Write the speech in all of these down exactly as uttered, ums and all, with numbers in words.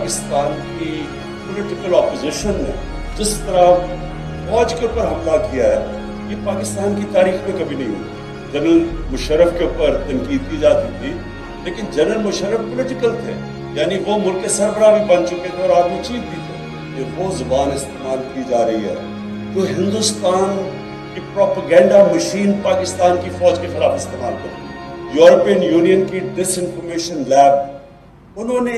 पाकिस्तान की political opposition ने जिस तरह फौज के ऊपर हमला किया है, ये पाकिस्तान की तारीख में कभी नहीं हुआ। जनरल मुशर्रफ के ऊपर तनकीद की जाती थी, लेकिन जनरल मुशर्रफ पॉलिटिकल थे, यानी वो मुल्क के सरबराह भी बन चुके थे और आर्मी चीफ भी थे। ये वो जुबान इस्तेमाल की जा रही है जो हिंदुस्तान की प्रोपेगेंडा मशीन पाकिस्तान की फौज के खिलाफ इस्तेमाल करती है। यूरोपियन यूनियन की डिसइंफॉर्मेशन लैब, उन्होंने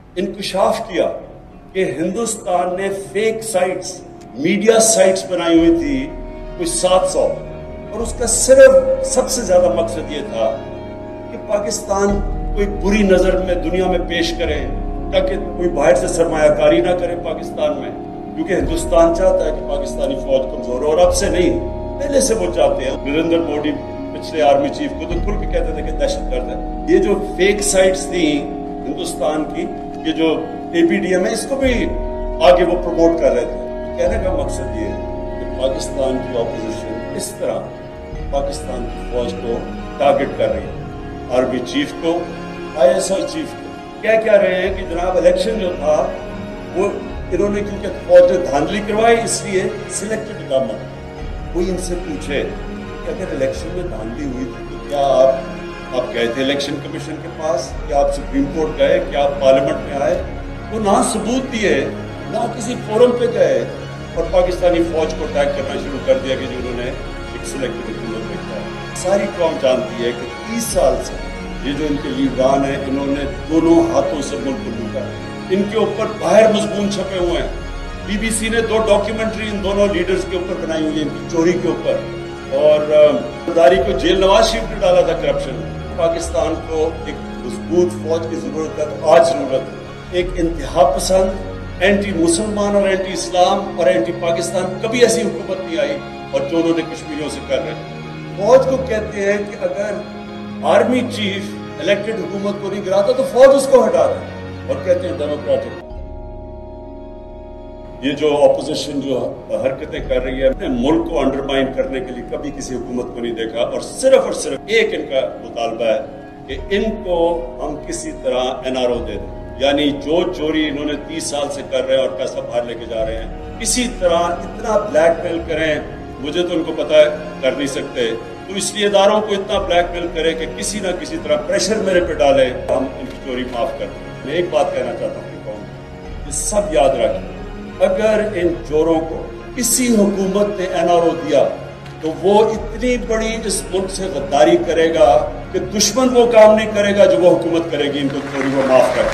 इंकशाफ किया कि हिंदुस्तान ने फेक साइट्स, मीडिया साइट्स बनाई हुई थी कुछ सात सौ, और उसका सिर्फ सबसे ज्यादा मकसद ये था कि पाकिस्तान कोई बुरी नजर में दुनिया में पेश करे, ताकि कोई बाहर से सरमायाकारी ना करे पाकिस्तान में, क्योंकि हिंदुस्तान चाहता है कि पाकिस्तानी फौज कमजोर हो, और अब से नहीं, पहले से वो चाहते हैं। नरेंद्र मोदी पिछले आर्मी चीफ को तो खुल के कहते थे कि दहशतगर्द है। ये जो फेक साइट्स थी हिंदुस्तान की, ये जो ए पी डी एम है, इसको भी आगे वो प्रमोट कर रहे थे। कहने का मकसद ये है कि पाकिस्तान की ऑपोजिशन इस तरह पाकिस्तान की फौज को टारगेट कर रही है, आर्मी चीफ को, आई एस आई चीफ को। क्या क्या रहे हैं कि जनाब इलेक्शन जो था वो इन्होंने, क्योंकि फौज ने धांधली करवाई, इसलिए सिलेक्टेड गवर्नमेंट। कोई इनसे पूछे कि अगर इलेक्शन में धांधली हुई थी तो क्या आप आप गए थे इलेक्शन कमीशन के पास, क्या आप सुप्रीम कोर्ट गए, क्या आप पार्लियामेंट में आए? वो ना सबूत दिए, ना किसी फोरम पे गए, और पाकिस्तानी फौज को अटैक करना शुरू कर दिया कि जो उन्होंने एक सिलेक्टेड हुकूमत में किया। सारी कौम जानती है कि तीस साल से ये जो इनके लीडरान हैं, इन्होंने दोनों हाथों से मुल्क को लूटा। इनके ऊपर बाहर मजमून छपे हुए हैं। बी बी सी ने दो डॉक्यूमेंट्री इन दोनों लीडर्स के ऊपर बनाई हुई है, इनकी चोरी के ऊपर, और सरदारी को जेल नवाज शरीफ ने डाला था करप्शन। पाकिस्तान को एक मजबूत फौज की जरूरत है, तो आज जरूरत है। एक इंतहा पसंद, एंटी मुसलमान और एंटी इस्लाम और एंटी पाकिस्तान, कभी ऐसी हुकूमत नहीं आई, और जो उन्होंने कश्मीरियों से कर रहे हैं। फौज को कहते हैं कि अगर आर्मी चीफ इलेक्टेड हुकूमत को नहीं गिराता तो फौज उसको हटा दे, और कहते हैं डेमोक्रेटिक। ये जो ऑपोजिशन जो हरकतें कर रही है, मुल्क को अंडरमाइन करने के लिए कभी किसी हुकूमत को नहीं देखा, और सिर्फ और सिर्फ एक इनका मुतालबा है कि इनको हम किसी तरह एन आर ओ दे दें, यानी जो चोरी इन्होंने तीस साल से कर रहे हैं और पैसा बाहर लेके जा रहे हैं, किसी तरह इतना ब्लैकमेल करें। मुझे तो उनको पता है कर नहीं सकते, तो इसलिए इदारों को इतना ब्लैकमेल करें कि किसी ना किसी तरह प्रेशर मेरे पे डाले, हम इनकी चोरी माफ कर दें। मैं एक बात कहना चाहता हूँ कि कौन, ये सब याद रखें, अगर इन चोरों को किसी हुकूमत ने एन आर ओ दिया तो वो इतनी बड़ी इस मुल्क से गद्दारी करेगा कि दुश्मन वो काम नहीं करेगा जो वो हुकूमत करेगी इनको चोरी को माफ कर।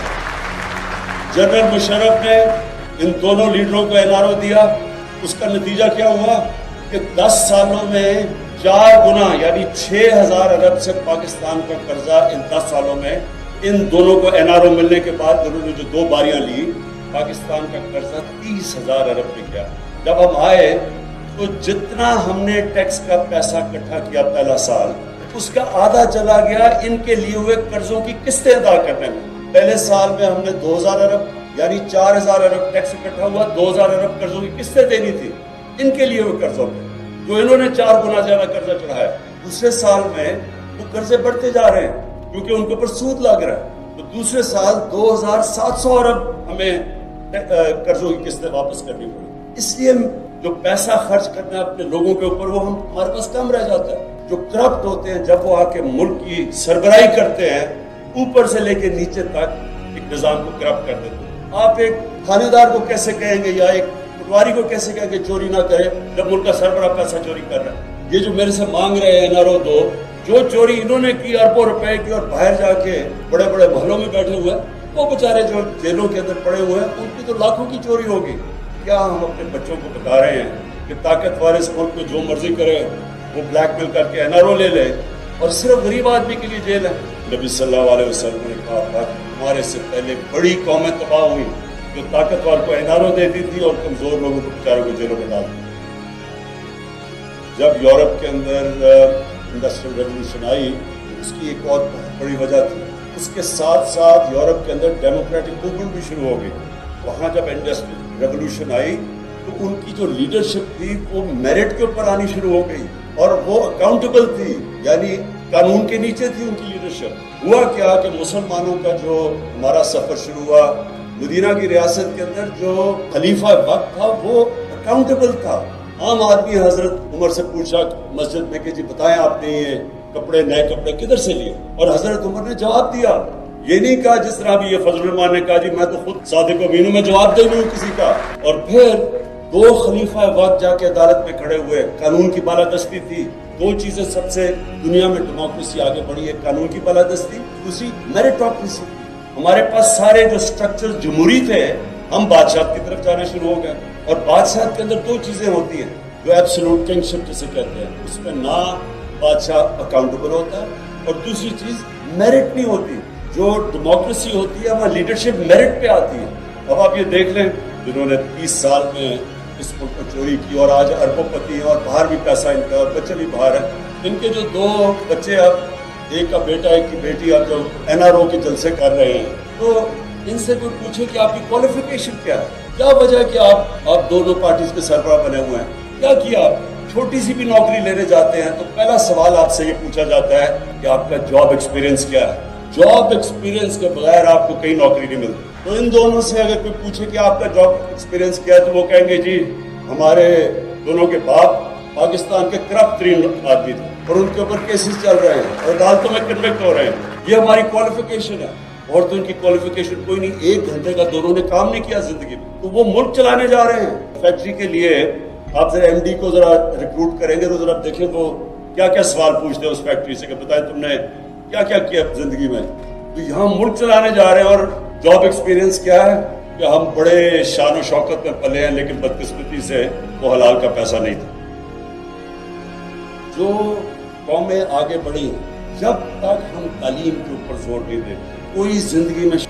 जनरल मुशर्रफ ने इन दोनों लीडरों को एन आर ओ दिया, उसका नतीजा क्या हुआ कि दस सालों में चार गुना यानी छह हजार अरब से पाकिस्तान का कर्जा इन दस सालों में, इन दोनों को एन आर ओ मिलने के बाद उन्होंने जो दो बारियां ली, पाकिस्तान का कर्जा तीस हजार अरब पे गया। जब हम आए तो जितना हमने टैक्स का पैसा इकट्ठा किया पहला साल, उसका आधा चला गया इनके लिए हुए कर्जों की किस्तें अदा करने में। पहले साल में हमने दो हजार अरब यानी चार हजार अरब टैक्स इकट्ठा हुआ, दो हजार अरब कर्जों की किस्तें देनी थी इनके लिए हुए कर्जों पे, जो इन्होंने चार गुना ज्यादा कर्जा चढ़ाया। दूसरे साल में वो कर्जे बढ़ते जा रहे हैं क्योंकि उनके ऊपर सूद लग रहा है, तो दूसरे साल दो हजार सात सौ अरब हमें कर्जों की किस्तें वापस करनी पड़ी। इसलिए जो पैसा खर्च करना है अपने लोगों के ऊपर, वो हम हमारे पास कम रह जाता है। जो करप्ट होते हैं, जब वो आके मुल्क की सरबराही करते हैं, ऊपर से लेके नीचे तक एक निजाम को करप्ट कर देते हैं। आप एक थानेदार को कैसे कहेंगे या एक पटवारी को कैसे कहेंगे चोरी ना करे, जब मुल्क का सरबराह पैसा चोरी कर रहा है? ये जो मेरे से मांग रहे हैं एन आर ओ दो, जो चोरी इन्होंने की अरबों रुपए की और बाहर जाके बड़े बड़े महलों में बैठे हुए हैं, वो बेचारे जो जेलों के अंदर पड़े हुए हैं, उनकी तो लाखों की चोरी होगी। क्या हम अपने बच्चों को बता रहे हैं कि ताकत वाले इस मुल्क में जो मर्जी करे वो ब्लैकमेल करके एन आर ओ ले ले, और सिर्फ गरीब आदमी के लिए जेल है? नबी सल्लल्लाहु अलैहि वसल्लम ने कहा था कि हमारे से पहले बड़ी कौमें तबाह हुई जो ताकतवर को एन आर ओ देती थी और कमजोर लोगों को बेचारों को जेलों में डालती थी। जब यूरोप के अंदर इंडस्ट्रियल रेवोल्यूशन आई, उसकी एक और बहुत बड़ी वजह थी, उसके साथ साथ यूरोप के अंदर डेमोक्रेटिक मूवमेंट भी शुरू हो गई। वहाँ जब इंडस्ट्रियल रेवोल्यूशन आई तो उनकी जो लीडरशिप थी वो मेरिट के ऊपर आनी शुरू हो गई, और वो अकाउंटेबल थी, यानी कानून के नीचे थी उनकी लीडरशिप। हुआ क्या कि मुसलमानों का जो हमारा सफर शुरू हुआ مدینہ کی ریاست کے اندر جو خلیفہ وقت تھا وہ اکاؤنٹیبل تھا. عام آدمی حضرت عمر سے پوچھا مسجد میں کہ جی بتائیں آپ نے یہ کپڑے نئے کپڑے کدھر سے لیے, اور حضرت عمر نے جواب دیا. یہ نہیں کہا جس طرح بھی یہ فضل الرحمان نے کہا جی میں تو خود صادق و امین ہوں, میں جواب دے نہیں ہوں کسی کا. اور پھر دو خلیفہ وقت جا کے عدالت میں کھڑے ہوئے. قانون کی بالادستی تھی. دو چیزیں سب سے دنیا میں ڈیموکریسی آگے بڑھی ہے, قانون کی بالادستی, دوسری میرٹوکریسی. ہمارے پاس سارے جو سٹرکچر جمہوری تھے, ہم بادشاہ کی طرف جانا شروع ہو گئے. اور بادشاہ کے اندر دو چیزیں ہوتی ہیں جو ایبسولوٹ کنگشپ جسے کہتے ہیں, اس میں نہ بادشاہ اکاؤنٹیبل ہوتا ہے, اور دوسری چیز میرٹ نہیں ہوتی. جو ڈیموکریسی ہوتی ہے وہاں لیڈرشپ میرٹ پہ آتی ہے. اب آپ یہ دیکھ لیں جنہوں نے تیس سال میں اس ملک کو چوری کی اور آج اربوں پتی ہیں اور باہر بھی پیسہ ان کا, بچے بھی باہر ہیں, ان کے جو دو بچے اب ایک کا بیٹا ایک کی بیٹی اب جو این آر او کے جلسے کر رہے ہیں, تو ان سے کوئی پوچھے کہ آپ کی کوالیفیکیشن کیا ہے, کیا وجہ ہے کہ آپ آپ دونوں پارٹیز کے سربراہ بنے ہوئے ہیں, کیا کیا آپ. چھوٹی سی بھی نوکری لینے جاتے ہیں تو پہلا سوال آپ سے یہ پوچھا جاتا ہے کہ آپ کا جاب ایکسپیرینس کیا ہے. جاب ایکسپیرینس کے بغیر آپ کو کہیں نوکری نہیں ملتی. تو ان دونوں سے اگر کوئی پوچھے کہ آپ کا جاب ایکسپیرینس کیا ہے تو وہ کہیں گے جی ہمارے دونوں کے باپ پاکستان کے کرپٹ ترین آدمی تھے اور ان کے اوپر کیسز چل رہے ہیں اور عدالتوں میں کنوکٹ ہو رہے ہیں, یہ ہماری کوالیفیکیشن ہے. اور تو ان کی کوالیفیکیشن کوئی نہیں, ایک گھنٹے کا دونوں نے کام نہیں کیا زندگی میں, تو وہ ملک چلانے جا رہے ہیں. فیکٹری کے لیے آپ ذرا ایم ڈی کو ذرا ریکروٹ کریں گے تو ذرا دیکھیں وہ کیا کیا سوال پوچھتے ہیں اس فیکٹری سے کہ بتائیں تم نے کیا کیا کیا زندگی میں. تو یہاں ملک چلانے جا رہے ہیں, اور جاب ایکسپیرینس کیا ہے کہ ہم بڑے شان و شوکت میں پلے ہیں لیکن بدقسمتی سے وہ حلال کا پیسہ نہیں تھا. جو قومیں آگے بڑھی جب تک ہم تعلیم کے اوپر زور نہیں دیں کوئی زندگی میں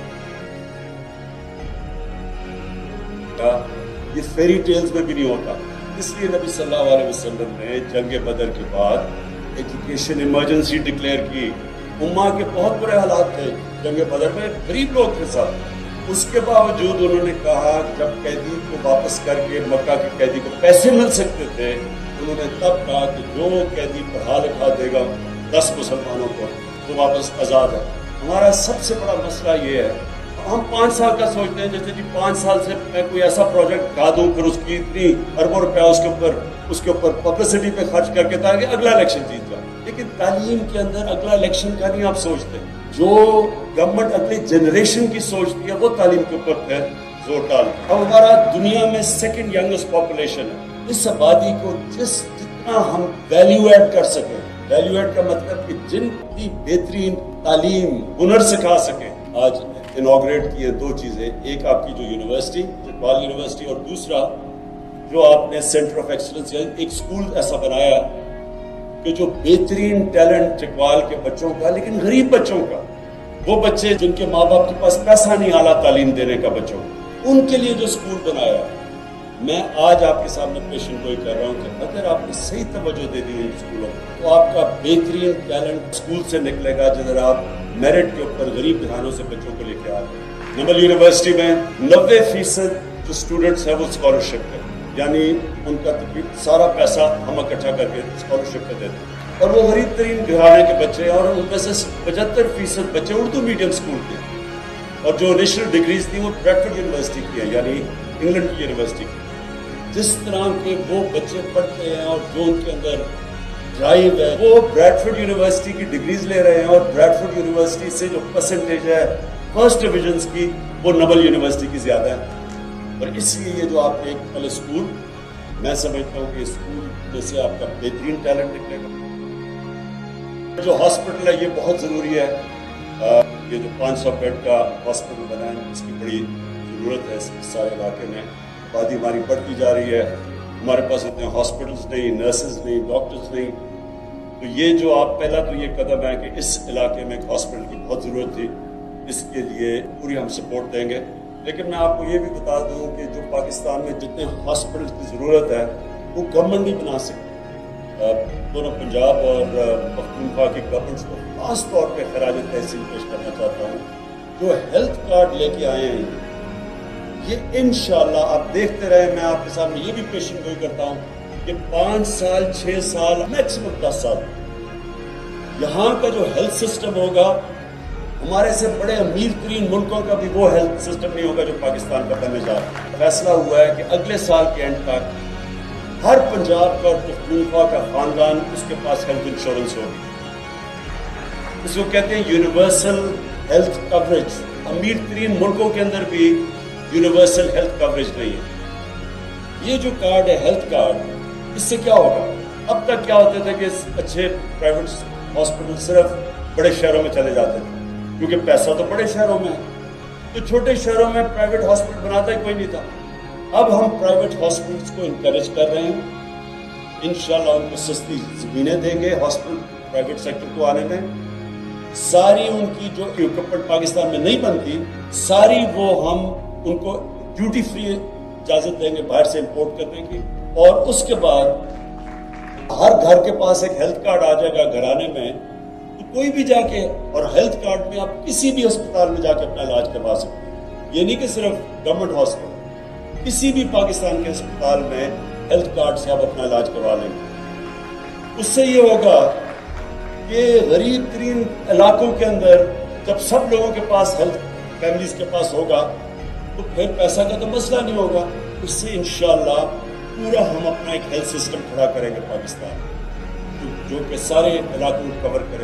یہ فیری ٹیلز میں بھی نہیں ہوتا. اس لیے نبی صلی اللہ علیہ وسلم نے جنگ بدر کے بعد ایجوکیشن ایمرجنسی ڈکلیئر کی. امہ کے بہت برے حالات تھے جنگ بدر میں, غریب لوگ تھے سب. اس کے باوجود انہوں نے کہا جب قیدی کو واپس کر کے مکہ کے قیدی کو پیسے مل سکتے تھے, انہوں نے تب کہا کہ جو قیدی پڑھا لکھا دے گا دس مسلمانوں کو تو واپس آزاد ہے. ہمارا سب سے بڑا مسئلہ یہ ہے, ہم پانچ سال کا سوچتے ہیں جیسے جی پانچ سال سے میں کوئی ایسا پروجیکٹ ڈھا دوں پھر اس کی اتنی اربوں روپیہ اس کے اوپر اس کے اوپر پبلسٹی پہ خرچ کر کے تاکہ اگلا الیکشن جیت جائے. لیکن تعلیم کے اندر اگلا الیکشن کا نہیں آپ سوچتے. جو گورنمنٹ اگلی جنریشن کی سوچتی ہے وہ تعلیم کے اوپر پھر زور ڈال. اب ہمارا دنیا میں سیکنڈ ینگسٹ پاپولیشن ہے. اس آبادی کو جس جتنا ہم ویلیو ایڈ کر سکیں, ویلیو ایڈ کا مطلب کہ جن کی بہترین تعلیم ہنر سکھا سکیں. آج انوگریٹ کی ہیں دو چیزیں, ایک آپ کی جو یونیورسٹی چکوال یونیورسٹی, اور دوسرا جو آپ نے سینٹر آف ایکسلنس ایک اسکول ایسا بنایا کہ جو بہترین ٹیلنٹ چکوال کے بچوں کا, لیکن غریب بچوں کا, وہ بچے جن کے ماں باپ کے پاس پیسہ نہیں اعلیٰ تعلیم دینے کا بچوں, ان کے لیے جو اسکول بنایا. میں آج آپ کے سامنے پیشن گوئی کر رہا ہوں کہ اگر آپ نے صحیح توجہ دے دی ان اسکولوں تو آپ کا بہترین ٹیلنٹ اسکول سے نکلے گا جدھر آپ میرٹ کے اوپر غریب گھرانوں سے بچوں کو لے کے آ رہے ہیں. نمل یونیورسٹی میں نوے فیصد جو اسٹوڈنٹس ہیں وہ اسکالرشپ ہے, یعنی ان کا تقریباً سارا پیسہ ہم اکٹھا کر کے اسکالرشپ پہ دیتے ہیں, اور وہ غریب ترین گھرانے کے بچے ہیں, اور ان میں سے پچہتر فیصد بچے اردو میڈیم اسکول کے, اور جو نیشنل ڈگریز تھی وہ بریڈفورڈ یونیورسٹی کی ہیں, یعنی انگلینڈ کی یونیورسٹی کی. جس طرح کے وہ بچے پڑھتے ہیں اور جو ان کے اندر ڈرائیو ہے, وہ بریڈفورڈ یونیورسٹی کی ڈگریز لے رہے ہیں, اور بریڈفورڈ یونیورسٹی سے جو پرسنٹیج ہے فرسٹ ڈویژنز کی وہ نوبل یونیورسٹی کی زیادہ ہے. اور اس لیے یہ جو آپ نے ایک پہلے اسکول, میں سمجھتا ہوں کہ اسکول جیسے آپ کا بہترین ٹیلنٹ نکلے گا. جو ہاسپٹل ہے یہ بہت ضروری ہے. یہ جو پانچ سو بیڈ کا ہاسپٹل بنا ہے اس کی بڑی ضرورت ہے اس سارے علاقے میں. آبادی ہماری بڑھتی جا رہی ہے, ہمارے پاس اتنے ہاسپٹلس نہیں, نرسز نہیں, ڈاکٹرز نہیں. تو یہ جو آپ پہلا تو یہ قدم ہے کہ اس علاقے میں ایک ہاسپٹل کی بہت ضرورت تھی, اس کے لیے پوری ہم سپورٹ دیں گے. لیکن میں آپ کو یہ بھی بتا دوں کہ جو پاکستان میں جتنے ہاسپٹل کی ضرورت ہے وہ گورنمنٹ نہیں بنا سکتی. دونوں پنجاب اور پختونخوا کی گورنمنٹس کو خاص طور پہ خراج تحسین پیش کرنا چاہتا ہوں. جو ہیلتھ کارڈ لے کے آئے ہیں یہ انشاءاللہ آپ دیکھتے رہے. میں آپ کے سامنے یہ بھی پیشن گوئی کرتا ہوں کہ پانچ سال چھ سال میکسیمم دس سال یہاں کا جو ہیلتھ سسٹم ہوگا ہمارے سے بڑے امیر ترین ملکوں کا بھی وہ ہیلتھ سسٹم نہیں ہوگا جو پاکستان کا بننے جا رہا ہے. فیصلہ ہوا ہے کہ اگلے سال کے اینڈ تک ہر پنجاب کا اور پختونخوا کا خاندان اس کے پاس ہیلتھ انشورنس ہوگی. اس کو کہتے ہیں یونیورسل ہیلتھ کوریج. امیر ترین ملکوں کے اندر بھی یونیورسل ہیلتھ کوریج نہیں ہے. یہ جو کارڈ ہے ہیلتھ کارڈ, اس سے کیا ہوگا؟ اب تک کیا ہوتے تھے کہ اچھے پرائیویٹ ہاسپٹل صرف بڑے شہروں میں چلے جاتے تھے کیونکہ پیسہ تو بڑے شہروں میں ہے, تو چھوٹے شہروں میں پرائیویٹ ہاسپٹل بناتا ہی کوئی نہیں تھا. اب ہم پرائیویٹ ہاسپٹلس کو انکریج کر رہے ہیں. انشاءاللہ ان کو سستی زمینیں دیں گے ہاسپٹل پرائیویٹ سیکٹر کو آنے میں. ساری ان کی جو اکوپمنٹ پاکستان میں نہیں بنتی, ساری وہ ہم ان کو ڈیوٹی فری اجازت دیں گے باہر سے امپورٹ کرنے کی. اور اس کے بعد ہر گھر کے پاس ایک ہیلتھ کارڈ آ جائے گا گھرانے میں, تو کوئی بھی جا کے, اور ہیلتھ کارڈ میں آپ کسی بھی ہسپتال میں جا کے اپنا علاج کروا سکتے ہیں. یہ نہیں کہ صرف گورنمنٹ ہاسپٹل, کسی بھی پاکستان کے ہسپتال میں ہیلتھ کارڈ سے آپ اپنا علاج کروا لیں گے. اس سے یہ ہوگا کہ غریب ترین علاقوں کے اندر جب سب لوگوں کے پاس ہیلتھ فیملیز کے پاس ہوگا تو پھر پیسہ کا تو مسئلہ نہیں ہوگا. اس سے انشاءاللہ پورا ہم اپنا ایک ہیلتھ سسٹم کھڑا کریں گے پاکستان میں, جو کہ سارے علاقوں کو کور کرے.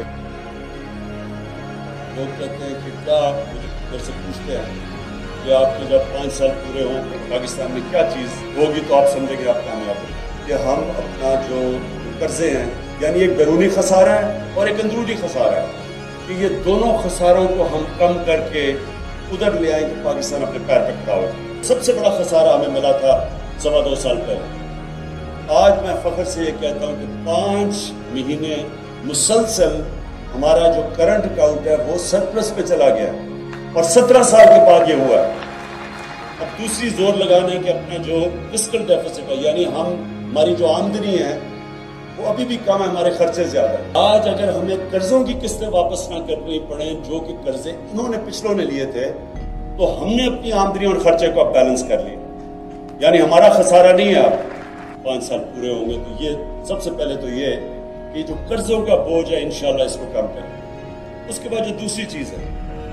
لوگ کہتے ہیں کہ کیا مجھے سے پوچھتے ہیں کہ آپ کے جب پانچ سال پورے ہوں تو پاکستان میں کیا چیز ہوگی تو آپ سمجھیں گے آپ کامیاب ہوں. کہ ہم اپنا جو قرضے ہیں, یعنی ایک بیرونی خسارہ ہے اور ایک اندرونی خسارہ ہے, کہ یہ دونوں خساروں کو ہم کم کر کے ادھر لے آئیں کہ پاکستان اپنے پیر پہ کھڑا ہو. سب سے بڑا خسارہ ہمیں ملا تھا سوا دو سال پہلے. آج میں فخر سے یہ کہتا ہوں کہ پانچ مہینے مسلسل ہمارا جو کرنٹ اکاؤنٹ ہے وہ سرپلس پہ چلا گیا, اور سترہ سال کے بعد یہ ہوا ہے. اب دوسری زور لگانے کہ اپنا جو فسکل ڈیفیسٹ ہے, یعنی ہم ہماری جو آمدنی ہے وہ ابھی بھی کم ہے, ہمارے خرچے زیادہ ہیں. آج اگر ہمیں قرضوں کی قسطیں واپس نہ کرنی پڑیں جو کہ قرضے انہوں نے پچھلوں نے لیے تھے, تو ہم نے اپنی آمدنی اور خرچے کو اب بیلنس کر لی. یعنی ہمارا خسارہ نہیں ہے. اب پانچ سال پورے ہوں گے تو یہ سب سے پہلے تو یہ کہ جو قرضوں کا بوجھ ہے انشاءاللہ اس کو کم کریں. اس کے بعد جو دوسری چیز ہے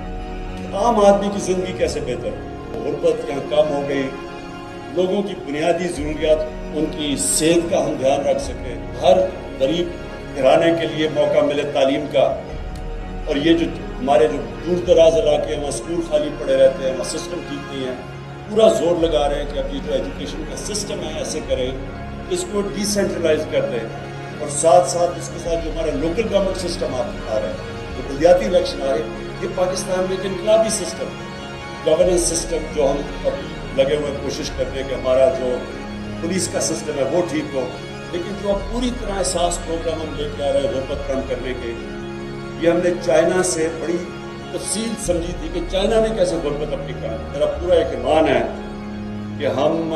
کہ عام آدمی کی زندگی کیسے بہتر ہو. غربت یہاں کم ہو گئی, لوگوں کی بنیادی ضروریات, ان کی صحت کا ہم دھیان رکھ سکیں, ہر غریب گھرانے کے لیے موقع ملے تعلیم کا. اور یہ جو ہمارے جو دور دراز علاقے ہیں وہاں اسکول خالی پڑے رہتے ہیں, وہاں سسٹم ٹھیک نہیں ہے, پورا زور لگا رہے ہیں کہ اب یہ جو ایجوکیشن کا سسٹم ہے ایسے کریں, اس کو ڈی سینٹرلائز کر دیں. اور ساتھ ساتھ اس کے ساتھ جو ہمارا لوکل گورنمنٹ سسٹم آپ آ رہا ہے, جو بلدیاتی الیکشن آ رہے ہیں, یہ پاکستان میں ایک انقلابی سسٹم, گورننس سسٹم جو ہم اب لگے ہوئے کوشش کرتے ہیں کہ ہمارا جو پولیس کا سسٹم ہے وہ ٹھیک ہو. لیکن جو اب پوری طرح احساس پروگرام ہم لے کے آ رہے ہیں غربت کم کرنے کے, یہ ہم نے چائنا سے بڑی تفصیل سمجھی تھی کہ چائنا نے کیسے غربت اپنی کہا. میرا پورا ایک ایمان ہے کہ ہم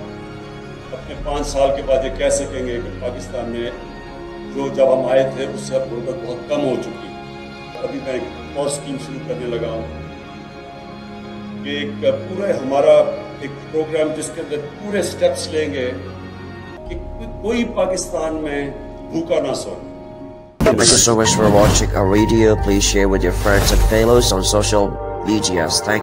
اپنے پانچ سال کے بعد یہ کہہ سکیں گے کہ پاکستان میں جو جب ہم آئے تھے اس سے اب غربت بہت کم ہو چکی. ابھی میں ایک اور اسکیم شروع کرنے لگا ہوں کہ ایک پورا ہمارا ایک پروگرام جس کے اندر پورے سٹیپس لیں گے کہ کوئی پاکستان میں بھوکا نہ سوئے. Thank you so much for watching our video. Please share with your friends and fellows on social medias. Thank